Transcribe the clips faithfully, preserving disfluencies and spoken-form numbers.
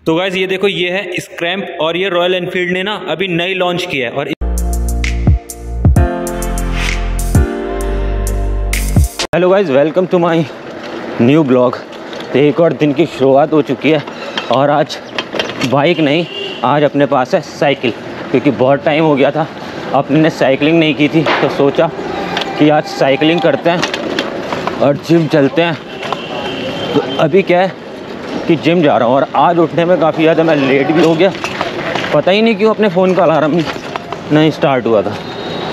तो गाइस ये देखो, ये है स्क्रैम्प और ये रॉयल एनफील्ड ने ना अभी नई लॉन्च किया है। और hello guys, welcome to my new blog. तो एक और दिन की शुरुआत हो चुकी है और आज बाइक नहीं, आज अपने पास है साइकिल, क्योंकि बहुत टाइम हो गया था अपने ने साइकिलिंग नहीं की थी। तो सोचा कि आज साइकिलिंग करते हैं और जिम चलते हैं। तो अभी क्या है कि जिम जा रहा हूँ और आज उठने में काफ़ी ज़्यादा मैं लेट भी हो गया। पता ही नहीं क्यों अपने फ़ोन का अलार्म नहीं स्टार्ट हुआ था।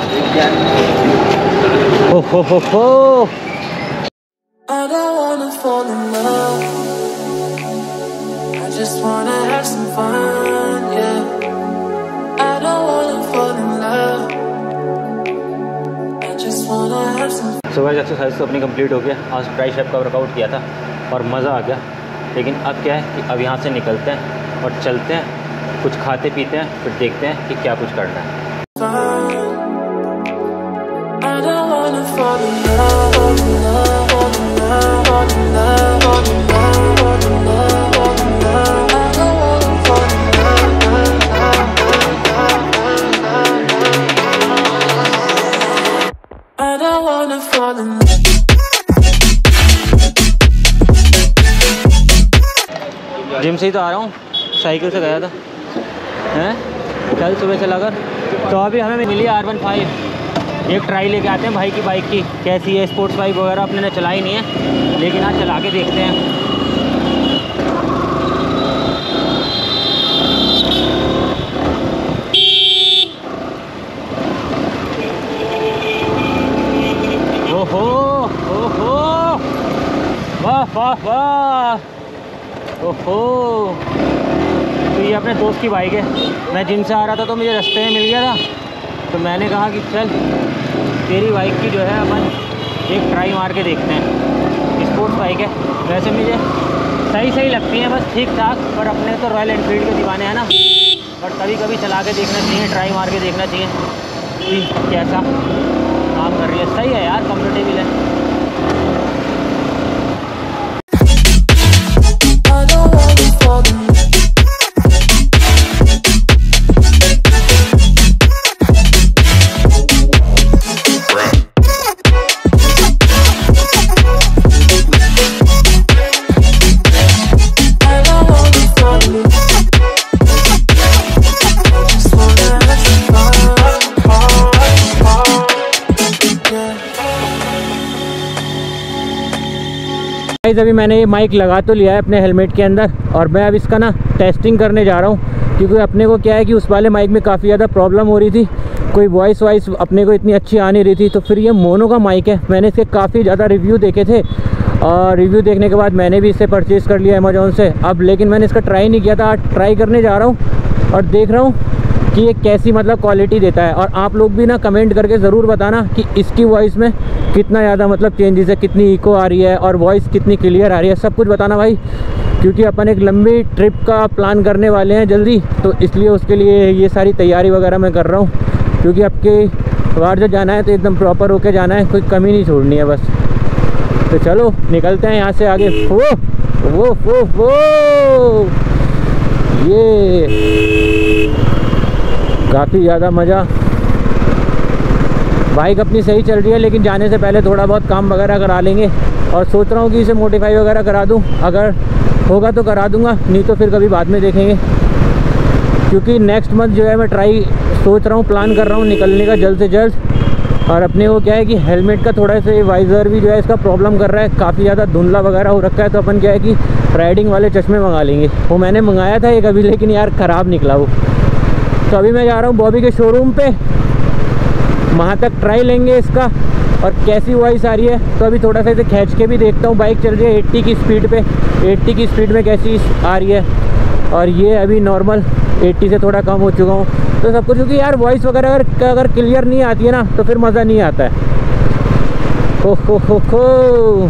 ओ हो हो हो I don't wanna fall in love. I just wanna have some fun, yeah. I don't wanna fall in love. I just wanna have some fun. सुबह एक्सरसाइज तो अपनी कंप्लीट हो गया। आज ट्राइसेप का वर्कआउट किया था और मज़ा आ गया। लेकिन अब क्या है कि अब यहाँ से निकलते हैं और चलते हैं, कुछ खाते पीते हैं, फिर देखते हैं कि क्या कुछ करना है। I don't wanna fall in love, fall in love, fall in love, fall in love, fall in love, fall in love, fall in love. I don't wanna fall in love. I don't wanna fall in love. Gym से ही तो आ रहा हूँ, cycle से गया था हैं, कल सुबह चला कर। तो अभी हमें मिली आर वन फाइव। एक ट्राई लेके आते हैं भाई की बाइक की, कैसी है। स्पोर्ट्स बाइक वगैरह अपने ने चलाई नहीं है, लेकिन आज चला के देखते हैं। ओहो ओहो, वाह वाह वाह, ओहो। तो ये अपने दोस्त की बाइक है। मैं जिम से आ रहा था तो मुझे रास्ते में मिल गया था, तो मैंने कहा कि चल तेरी बाइक की जो है अपन एक ट्राई मार के देखते हैं। स्पोर्ट्स बाइक है, वैसे मुझे सही सही लगती है, बस ठीक ठाक। पर अपने तो रॉयल एनफील्ड के दीवाने हैं ना, पर कभी कभी चला के देखना चाहिए, ट्राई मार के देखना चाहिए कि कैसा काम कर रही है। सही है यार, कम्फर्टेबल है। अभी मैंने ये माइक लगा तो लिया है अपने हेलमेट के अंदर, और मैं अब इसका ना टेस्टिंग करने जा रहा हूँ। क्योंकि अपने को क्या है कि उस वाले माइक में काफ़ी ज़्यादा प्रॉब्लम हो रही थी, कोई वॉइस वाइस अपने को इतनी अच्छी आ नहीं रही थी। तो फिर ये मोनो का माइक है, मैंने इसके काफ़ी ज़्यादा रिव्यू देखे थे और रिव्यू देखने के बाद मैंने भी इसे परचेज़ कर लिया अमेज़ॉन से। अब लेकिन मैंने इसका ट्राई नहीं किया था, आज ट्राई करने जा रहा हूँ और देख रहा हूँ कि ये कैसी मतलब क्वालिटी देता है। और आप लोग भी ना कमेंट करके ज़रूर बताना कि इसकी वॉइस में कितना ज़्यादा मतलब चेंजेस है, कितनी इको आ रही है और वॉइस कितनी क्लियर आ रही है। सब कुछ बताना भाई, क्योंकि अपन एक लंबी ट्रिप का प्लान करने वाले हैं जल्दी, तो इसलिए उसके लिए ये सारी तैयारी वगैरह मैं कर रहा हूँ। क्योंकि आपके बाहर जो जाना है तो एकदम प्रॉपर होके जाना है, कोई कमी नहीं छोड़नी है बस। तो चलो निकलते हैं यहाँ से आगे। वो वो वो वो ये काफ़ी ज़्यादा मज़ा। बाइक अपनी सही चल रही है, लेकिन जाने से पहले थोड़ा बहुत काम वगैरह करा लेंगे। और सोच रहा हूँ कि इसे मॉडिफाई वगैरह करा दूँ, अगर होगा तो करा दूँगा, नहीं तो फिर कभी बाद में देखेंगे। क्योंकि नेक्स्ट मंथ जो है मैं ट्राई सोच रहा हूँ, प्लान कर रहा हूँ निकलने का जल्द से जल्द। और अपने को क्या है कि हेलमेट का थोड़ा सा वाइज़र भी जो है इसका प्रॉब्लम कर रहा है, काफ़ी ज़्यादा धुंधला वगैरह हो रखा है। तो अपन क्या है कि राइडिंग वाले चश्मे मंगा लेंगे। वो मैंने मंगाया था एक अभी, लेकिन यार ख़राब निकला वो। तो अभी मैं जा रहा हूँ बॉबी के शोरूम पे, वहाँ तक ट्राई लेंगे इसका और कैसी वॉइस आ रही है। तो अभी थोड़ा सा इसे खींच के भी देखता हूँ। बाइक चल रही है अस्सी की स्पीड पे, अस्सी की स्पीड में कैसी आ रही है। और ये अभी नॉर्मल अस्सी से थोड़ा कम हो चुका हूँ। तो सब कुछ, क्योंकि यार वॉइस वगैरह अगर अगर क्लियर नहीं आती है ना तो फिर मज़ा नहीं आता है। ओ हो हो हो।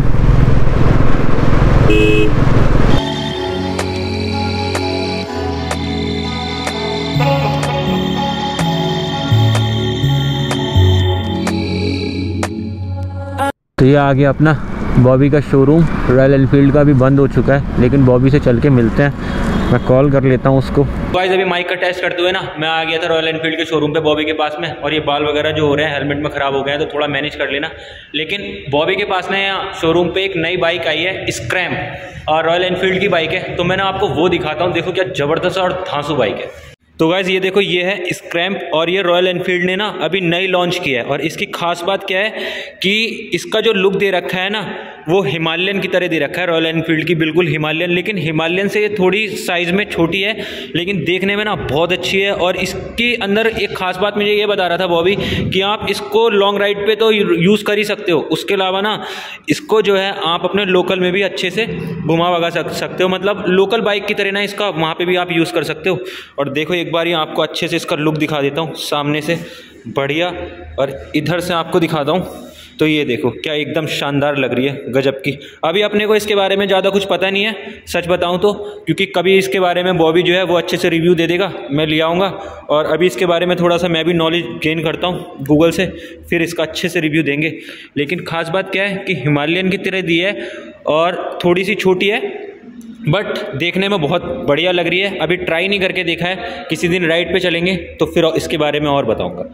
तो ये आ गया अपना बॉबी का शोरूम रॉयल एनफील्ड का भी बंद हो चुका है, लेकिन बॉबी से चल के मिलते हैं। मैं कॉल कर लेता हूँ उसको। गाइस अभी माइक का टेस्ट करते हुए ना मैं आ गया था रॉयल एनफील्ड के शोरूम पे बॉबी के पास में, और ये बाल वगैरह जो हो रहे हैं हेलमेट में ख़राब हो गए हैं तो थोड़ा मैनेज कर लेना। लेकिन बॉबी के पास में यहाँ शोरूम पे एक नई बाइक आई है स्क्रैम्प, और रॉयल एनफील्ड की बाइक है, तो मैं ना आपको वो दिखाता हूँ। देखो क्या ज़बरदस्त और धांसू बाइक है। तो गाइस ये देखो ये है स्क्रैम्प, और ये रॉयल एनफील्ड ने ना अभी नई लॉन्च किया है। और इसकी खास बात क्या है कि इसका जो लुक दे रखा है ना वो हिमालयन की तरह दे रखा है, रॉयल एनफील्ड की बिल्कुल हिमालयन, लेकिन हिमालयन से ये थोड़ी साइज़ में छोटी है, लेकिन देखने में ना बहुत अच्छी है। और इसके अंदर एक खास बात मुझे ये बता रहा था बॉबी कि आप इसको लॉन्ग राइड पे तो यूज़ कर ही सकते हो, उसके अलावा ना इसको जो है आप अपने लोकल में भी अच्छे से घुमा वगा सकते हो, मतलब लोकल बाइक की तरह ना इसका वहाँ पर भी आप यूज़ कर सकते हो। और देखो एक बार ही आपको अच्छे से इसका लुक दिखा देता हूँ सामने से, बढ़िया, और इधर से आपको दिखाता हूँ। तो ये देखो क्या एकदम शानदार लग रही है, गजब की। अभी अपने को इसके बारे में ज़्यादा कुछ पता नहीं है सच बताऊं तो, क्योंकि कभी इसके बारे में बॉबी जो है वो अच्छे से रिव्यू दे देगा, मैं ले आऊँगा, और अभी इसके बारे में थोड़ा सा मैं भी नॉलेज गेन करता हूँ गूगल से, फिर इसका अच्छे से रिव्यू देंगे। लेकिन ख़ास बात क्या है कि हिमालयन की तरह दी है और थोड़ी सी छोटी है, बट देखने में बहुत बढ़िया लग रही है। अभी ट्राई नहीं करके देखा है, किसी दिन राइड पे चलेंगे तो फिर इसके बारे में और बताऊँगा।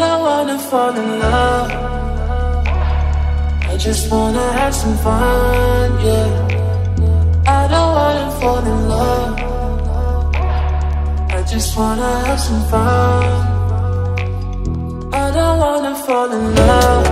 I just wanna have some fun, yeah. I don't wanna fall in love. I just wanna have some fun. I don't wanna fall in love.